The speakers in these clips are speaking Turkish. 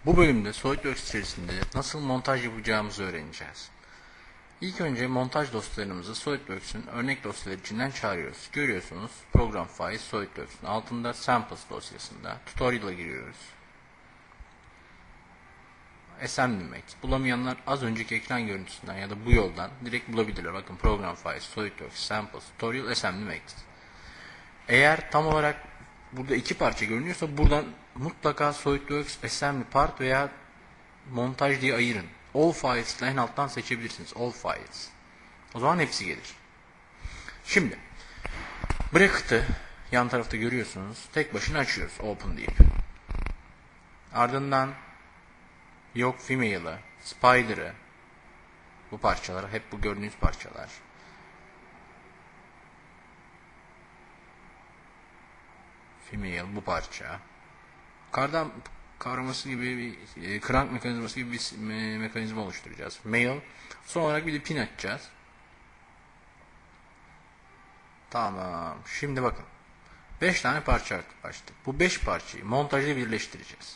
Bu bölümde SolidWorks içerisinde nasıl montaj yapacağımızı öğreneceğiz. İlk önce montaj dosyalarımızı SolidWorks'ün örnek dosyaları içinden çağırıyoruz. Görüyorsunuz program file SolidWorks'ün altında samples dosyasında tutorial'a giriyoruz. Assembly Max. Bulamayanlar az önceki ekran görüntüsünden ya da bu yoldan direkt bulabilirler. Bakın program file SolidWorks samples tutorial assembly Max. Eğer tam olarak burada iki parça görünüyorsa buradan mutlaka SolidWorks assembly part veya montaj diye ayırın. All files en alttan seçebilirsiniz. All files. O zaman hepsi gelir. Şimdi bracket'ı yan tarafta görüyorsunuz. Tek başına açıyoruz. Open deyip. Ardından yok female'ı, spider'ı, bu parçalar hep bu gördüğünüz parçalar. Female bu parça. Kardan kavraması gibi bir crank mekanizması gibi bir mekanizma oluşturacağız. Male. Son olarak bir de pin açacağız. Tamam. Şimdi bakın. 5 tane parça açtık. Bu 5 parçayı montajla birleştireceğiz.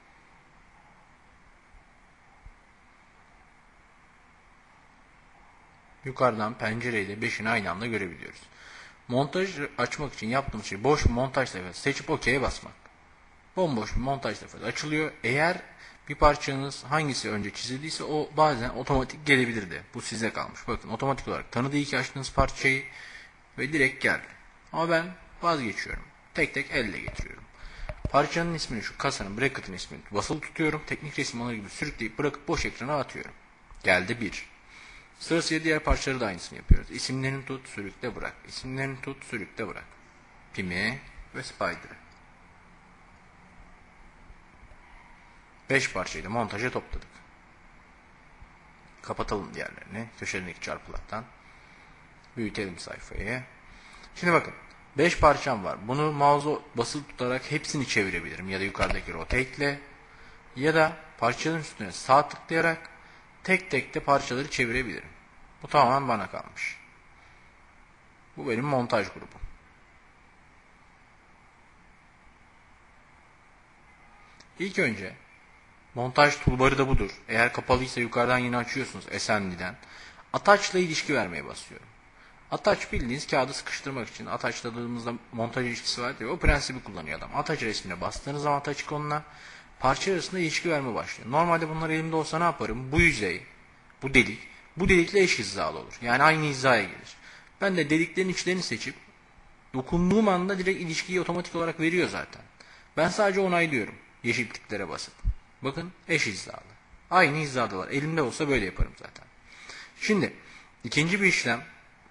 Yukarıdan pencereyle 5'ini aynı anda görebiliyoruz. Montaj açmak için yaptığımız şey boş bir montaj sayfası seçip OK'ye basmak. Bomboş bir montaj sayfası açılıyor. Eğer bir parçanız hangisi önce çizildiyse o bazen otomatik gelebilirdi. Bu size kalmış. Bakın otomatik olarak tanıdığı iki açtığınız parçayı ve direkt geldi. Ama ben vazgeçiyorum. Tek tek elle getiriyorum. Parçanın ismini, şu kasanın, bracket'ın ismini basılı tutuyorum. Teknik resim alır gibi sürükleyip bırakıp boş ekrana atıyorum. Geldi 1. Sırasıyla diğer parçaları da aynısını yapıyoruz. İsimlerini tut, sürükle bırak. İsimlerini tut, sürükle bırak. Pimi ve Spider'ı. 5 parçayı da montaja topladık. Kapatalım diğerlerini. Köşedeki çarpılardan. Büyütelim sayfayı. Şimdi bakın. 5 parçam var. Bunu mouse'u basılı tutarak hepsini çevirebilirim. Ya da yukarıdaki rotate ile. Ya da parçaların üstüne sağ tıklayarak tek tek de parçaları çevirebilirim. Bu tamamen bana kalmış. Bu benim montaj grubum. İlk önce montaj toolbar'ı da budur. Eğer kapalıysa yukarıdan yine açıyorsunuz SMD'den. Attach'la ilişki vermeye basıyorum. Attach bildiğiniz kağıdı sıkıştırmak için attach'ladığımızda montaj ilişkisi var diye o prensibi kullanıyor adam. Attach resmine bastığınız zaman attach ikonuna parça arasında ilişki verme başlıyor. Normalde bunlar elimde olsa ne yaparım? Bu yüzey, bu delik, bu delikle eş hizalı olur. Yani aynı hizaya gelir. Ben de deliklerin içlerini seçip dokunduğum anda direkt ilişkiyi otomatik olarak veriyor zaten. Ben sadece onaylıyorum. Yeşil tiklere basıp. Bakın eş hizalı. Aynı hizadalar. Elimde olsa böyle yaparım zaten. Şimdi ikinci bir işlem,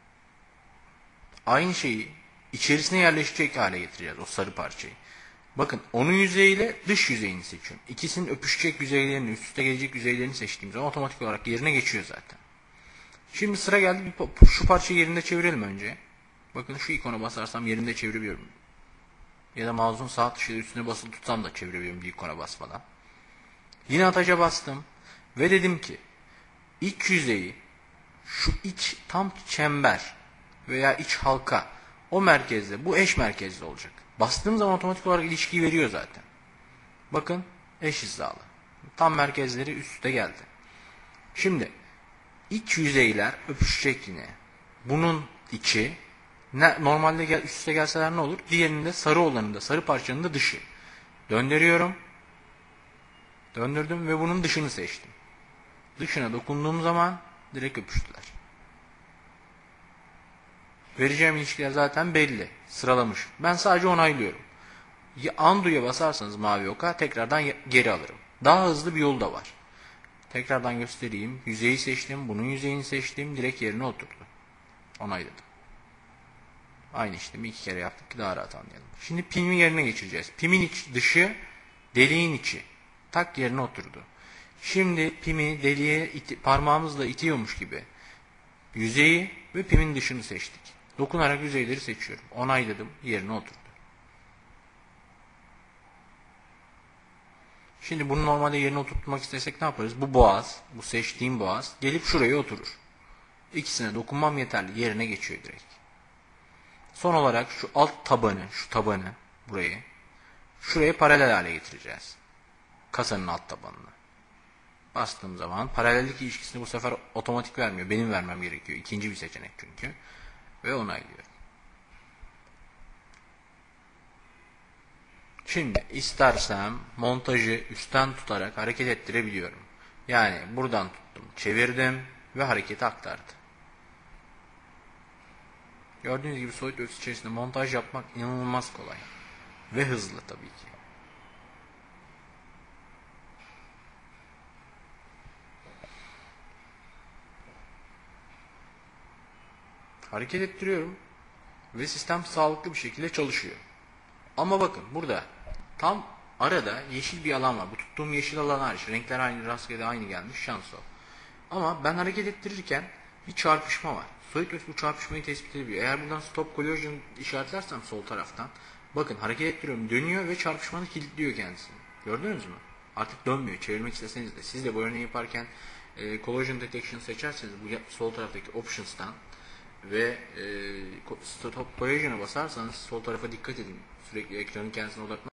aynı şeyi içerisine yerleşecek hale getireceğiz o sarı parçayı. Bakın onun yüzeyiyle dış yüzeyini seçiyorum. İkisinin öpüşecek yüzeylerini, üst üste gelecek yüzeylerini seçtiğim zaman otomatik olarak yerine geçiyor zaten. Şimdi sıra geldi, şu parçayı yerinde çevirelim önce. Bakın şu ikona basarsam yerinde çevirebiliyorum. Ya da mouse'un sağ tuşuyla üstüne basılı tutsam da çevirebiliyorum bir ikona basmadan. Yine ataca bastım ve dedim ki iç yüzeyi, şu iç tam çember veya iç halka, o merkezde, bu eş merkezde olacak. Bastığım zaman otomatik olarak ilişkiyi veriyor zaten. Bakın eş hizalı. Tam merkezleri üst üste geldi. Şimdi iç yüzeyler öpüşecek yine. Bunun içi normalde üst üste gelseler ne olur? Diğerinin de sarı olanında, sarı parçanın da dışı. Döndürüyorum. Döndürdüm ve bunun dışını seçtim. Dışına dokunduğum zaman direkt öpüştüler. Vereceğim ilişkiler zaten belli. Sıralamış. Ben sadece onaylıyorum. Undo'ya basarsanız mavi oka tekrardan geri alırım. Daha hızlı bir yolu da var. Tekrardan göstereyim. Yüzeyi seçtim. Bunun yüzeyini seçtim. Direkt yerine oturdu. Onayladım. Aynı işlemi 2 kere yaptık ki daha rahat anlayalım. Şimdi pimin yerine geçireceğiz. Pimin dışı, deliğin içi. Tak yerine oturdu. Şimdi pimi deliğe parmağımızla itiyormuş gibi yüzeyi ve pimin dışını seçtik. Dokunarak yüzeyleri seçiyorum. Onayladım. Yerine oturdu. Şimdi bunu normalde yerine oturtmak istesek ne yaparız? Bu boğaz, bu seçtiğim boğaz gelip şuraya oturur. İkisine dokunmam yeterli. Yerine geçiyor direkt. Son olarak şu alt tabanı, şu tabanı burayı şuraya paralel hale getireceğiz. kasanın alt tabanına. Bastığım zaman paralellik ilişkisini bu sefer otomatik vermiyor. Benim vermem gerekiyor. İkinci bir seçenek çünkü. Ve onaylıyorum. Şimdi istersem montajı üstten tutarak hareket ettirebiliyorum. Yani buradan tuttum, çevirdim ve hareketi aktardı. Gördüğünüz gibi SolidWorks içerisinde montaj yapmak inanılmaz kolay. Ve hızlı tabii ki. Hareket ettiriyorum ve sistem sağlıklı bir şekilde çalışıyor. Ama bakın burada tam arada yeşil bir alan var. Bu tuttuğum yeşil alan hariç. Renkler aynı, rastgele aynı gelmiş. Şans o. Ama ben hareket ettirirken bir çarpışma var. SolidWorks bu çarpışmayı tespit ediyor. Eğer buradan stop collision işaretlersem sol taraftan, bakın hareket ettiriyorum, dönüyor ve çarpışmanı kilitliyor kendisini. Gördünüz mü? Artık dönmüyor. Çevirmek isteseniz de. Siz de bu örneği yaparken collision detection seçerseniz bu sol taraftaki options'tan ve stop collision'a basarsanız sol tarafa dikkat edin. Sürekli ekranın kendisine odaklanın.